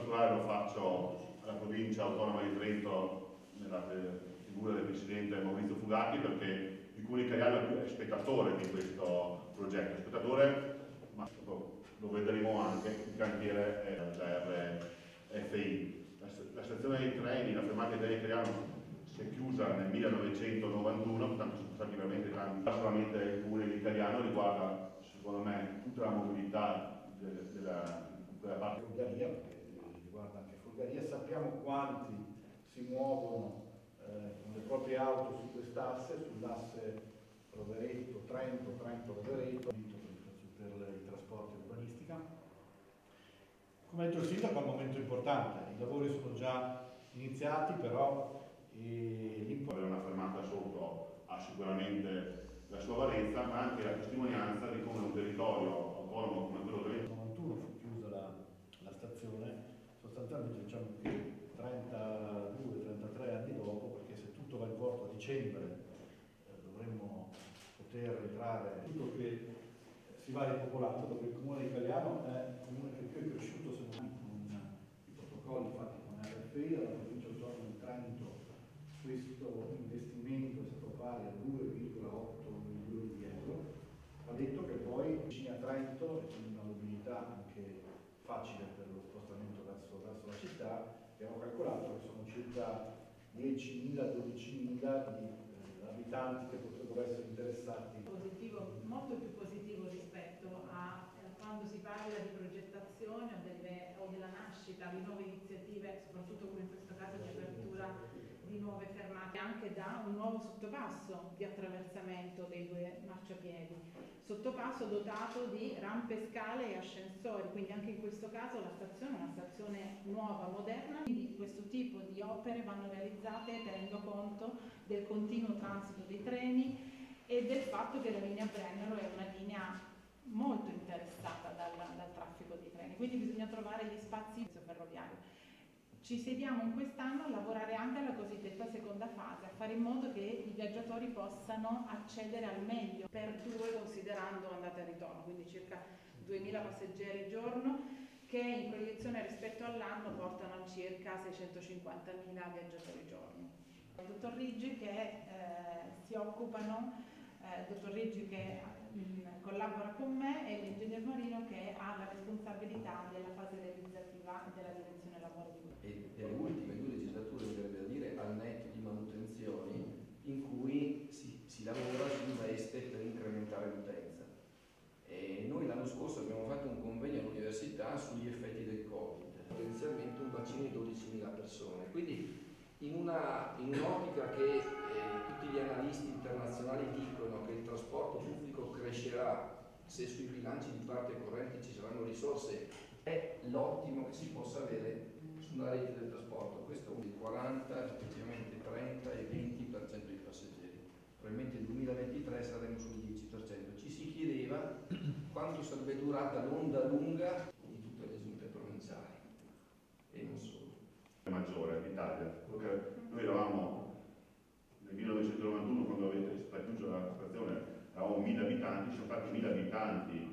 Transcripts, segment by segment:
particolare lo faccio alla provincia autonoma di Trento nella figura del presidente Maurizio Fugatti, perché il Comune Italiano è spettatore di questo progetto, spettatore, ma lo vedremo anche, il cantiere è la RFI. La stazione dei treni, la fermata dei treni italiano si è chiusa nel 1991, tanto sono stati veramente tanti, non solamente il Comune Italiano, riguarda secondo me tutta la mobilità della parte Folgaria, perché riguarda anche Folgaria. Sappiamo quanti si muovono con le proprie auto su quest'asse, sull'asse Rovereto-Trento, Trento-Rovereto, per i trasporti e urbanistica. Come ha detto il Sindaco, è un momento importante, i lavori sono già iniziati, però avere una fermata sotto ha sicuramente la sua valenza, ma anche la testimonianza di come un territorio autonomo come quello del 91 fu chiusa la stazione, sostanzialmente diciamo che 32-33 anni dopo, perché se tutto va in porto a dicembre dovremmo poter entrare, tutto che si va ripopolando, perché il Comune Italiano è un comune che più è cresciuto se non con i protocolli fatti con RFI, la provincia autonoma di Trento. Questo investimento è stato pari a 2,8 milioni di euro. Ha detto che poi vicino a Trento, e quindi una mobilità anche facile per lo spostamento verso la città, abbiamo calcolato che sono circa 10.000-12.000 di abitanti che potrebbero essere interessati. Positivo, molto più positivo rispetto a quando si parla di progettazione o della nascita di nuove iniziative, soprattutto come in questo caso di apertura di nuove fermate, anche da un nuovo sottopasso di attraversamento dei due marciapiedi, sottopasso dotato di rampe, scale e ascensori, quindi anche in questo caso la stazione è una stazione nuova, moderna, quindi questo tipo di opere vanno realizzate tenendo conto del continuo transito dei treni e del fatto che la linea Brennero è una linea molto interessata dal traffico dei treni, quindi bisogna trovare gli spazi ferroviario. Ci sediamo in quest'anno a lavorare anche alla cosiddetta seconda fase, a fare in modo che i viaggiatori possano accedere al meglio per due, considerando andata e ritorno, quindi circa 2000 passeggeri al giorno, che in proiezione rispetto all'anno portano a circa 650.000 viaggiatori al giorno. Il dottor Riggi che si occupano, dottor Riggi che collabora con me e l'ingegner Marino che ha la responsabilità della fase realizzativa e della direzione lavoro di questo. E delle ultime due legislature, mi verrebbe da dire, al netto di manutenzioni in cui si lavora, si investe per incrementare l'utenza. E noi l'anno scorso abbiamo fatto un convegno all'università sugli effetti del Covid, potenzialmente un bacino di 12.000 persone. Quindi in un'ottica che tutti gli analisti internazionali dicono che il trasporto pubblico crescerà se sui bilanci di parte corrente ci saranno risorse, è l'ottimo che si possa avere sulla rete del trasporto. Questo è il 40, rispettivamente 30 e 20% di passeggeri. Probabilmente nel 2023 saremo sul 10%. Ci si chiedeva quanto sarebbe durata l'onda lunga di tutte le giunte provinciali e non solo. Maggiore d'Italia, perché noi eravamo nel 1991 quando avete stata chiusa la stazione, eravamo 1000 abitanti, sono stati 1000 abitanti.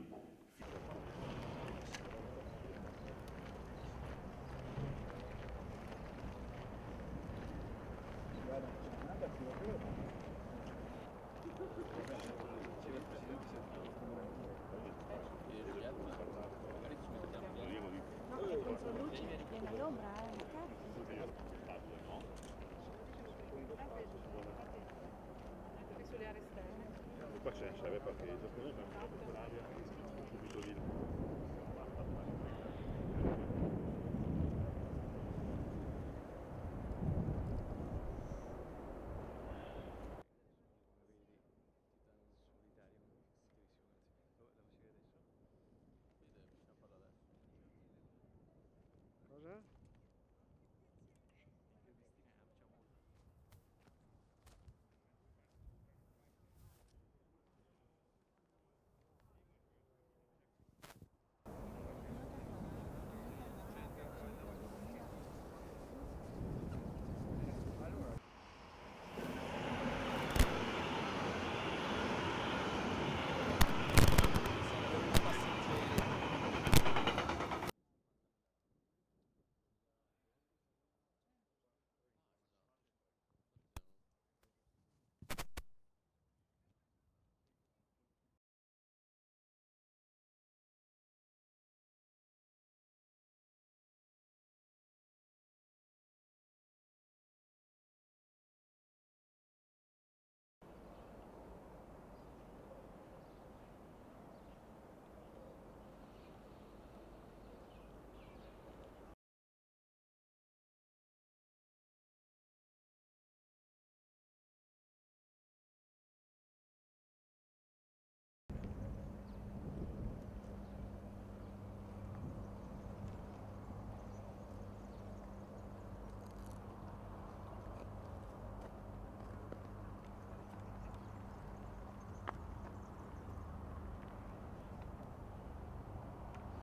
Sulle aree esterne. Qua c'è parcheggio, però è l'aria subito lì.